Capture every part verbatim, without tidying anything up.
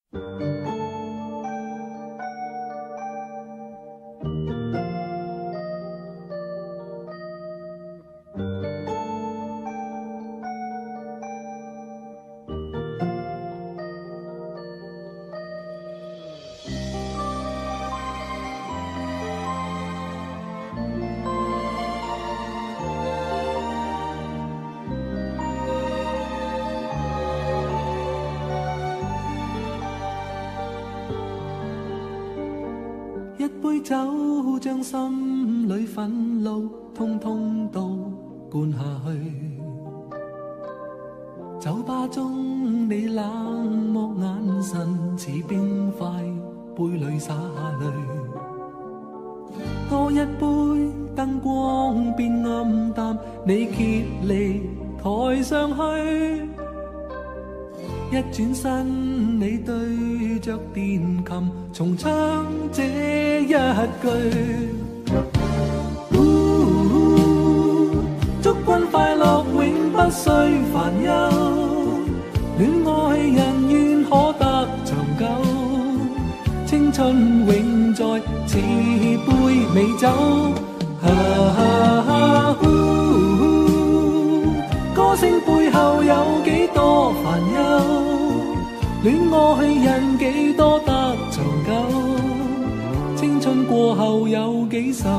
一杯酒將心裏憤怒通通都灌下去，酒吧中你冷漠眼神似冰塊杯裏灑下淚，多一杯燈光變暗淡，你竭力抬上去，一轉身你對着電琴重唱這一句，祝君快樂永不需煩憂，戀愛人願可得長久，青春永在似杯美酒，啊啊歌聲背後有幾多煩憂，戀愛人幾多得長久，青春過後有幾愁。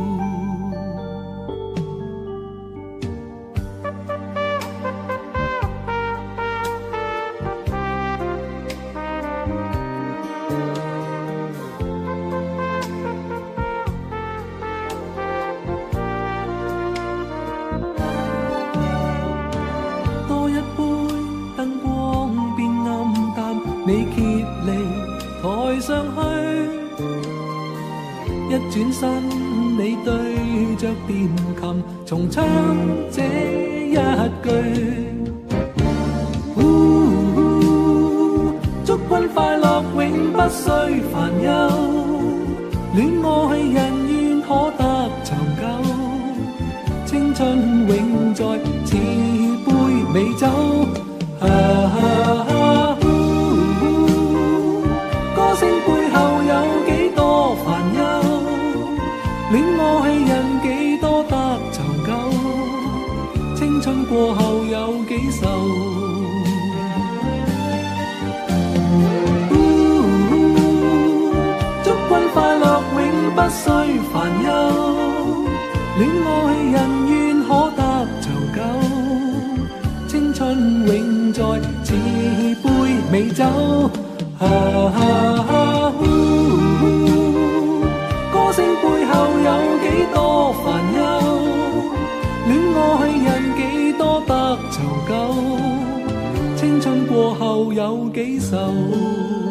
你竭力抬上去，一轉身你對着電琴重唱這一句，祝君快樂永不需煩憂，戀愛人願可得長久，青春永在似杯美酒，啊啊啊歌聲背後有幾多煩憂，戀愛人幾多得長久，青春過後有幾愁。祝君快樂永不需煩憂，戀愛人願可得長久，青春永在似杯美酒，啊啊歌聲背後有幾多煩憂，戀愛人幾多得長久，青春過後有幾愁。